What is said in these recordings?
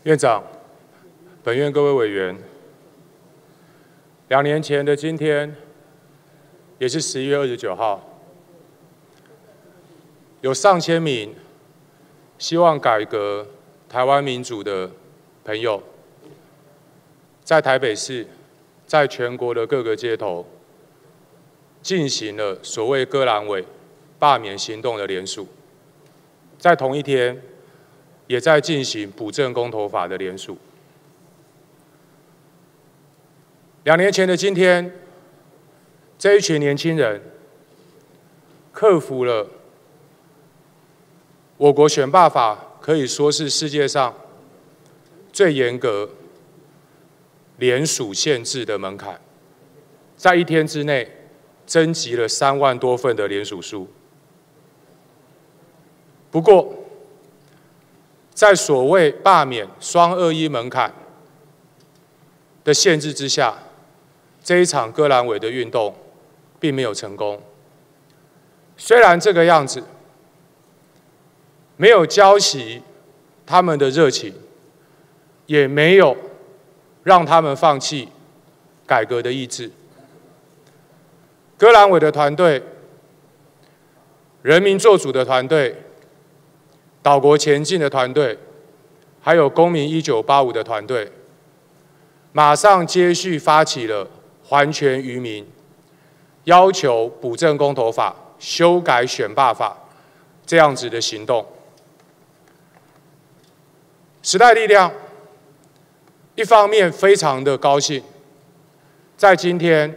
院长、本院各位委员，2年前的今天，也是11月29号，有上千名希望改革台湾民主的朋友，在台北市，在全国的各个街头，进行了所谓割阑尾罢免行动的联署，在同一天，也在进行补正公投法的联署。2年前的今天，这一群年轻人克服了我国选罢法可以说是世界上最严格联署限制的门槛，在1天之内征集了3万多份的联署书。不过，在所谓罢免双21门槛的限制之下，这一场割阑尾的运动并没有成功。虽然这个样子没有浇熄他们的热情，也没有让他们放弃改革的意志。割阑尾的团队、人民做主的团队、岛国前进的团队，还有公民1985的团队，马上接续发起了还权于民、要求补正公投法、修改选罢法这样子的行动。时代力量一方面非常的高兴，在今天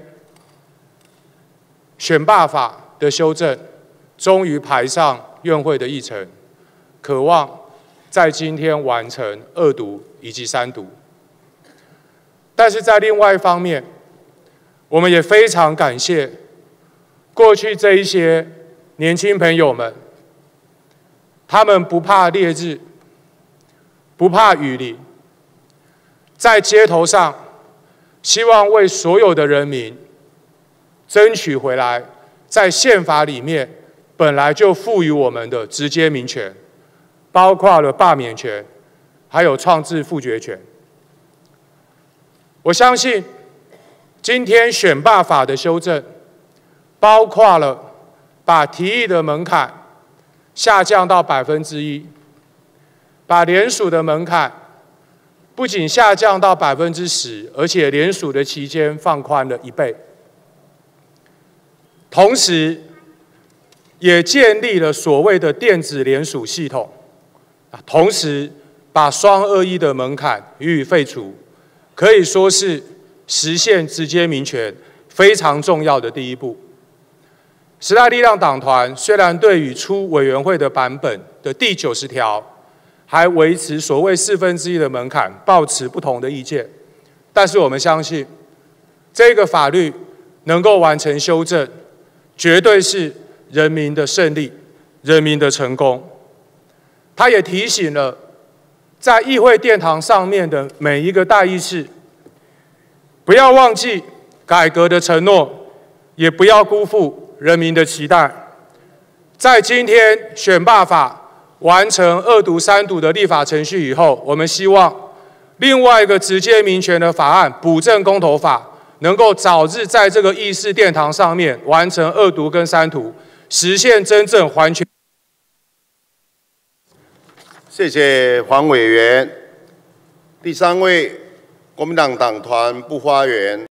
选罢法的修正终于排上院会的议程，渴望在今天完成2读以及3读。但是在另外一方面，我们也非常感谢过去这一些年轻朋友们，他们不怕烈日，不怕雨淋，在街头上希望为所有的人民争取回来在宪法里面本来就赋予我们的直接民权，包括了罢免权，还有创制复决权。我相信今天选罢法的修正，包括了把提议的门槛下降到1%，把联署的门槛不仅下降到10%，而且联署的期间放宽了1倍，同时也建立了所谓的电子联署系统，同时把双21的门槛予以废除，可以说是实现直接民权非常重要的第一步。时代力量党团虽然对于出委员会的版本的第90条还维持所谓1/4的门槛，抱持不同的意见，但是我们相信这个法律能够完成修正，绝对是人民的胜利，人民的成功。他也提醒了在议会殿堂上面的每一个代议士，不要忘记改革的承诺，也不要辜负人民的期待。在今天选罢法完成2读、3读的立法程序以后，我们希望另外一个直接民权的法案——补正公投法，能够早日在这个议事殿堂上面完成2读跟3读，实现真正还权。 谢谢黄委员。第3位，国民党党团部发言。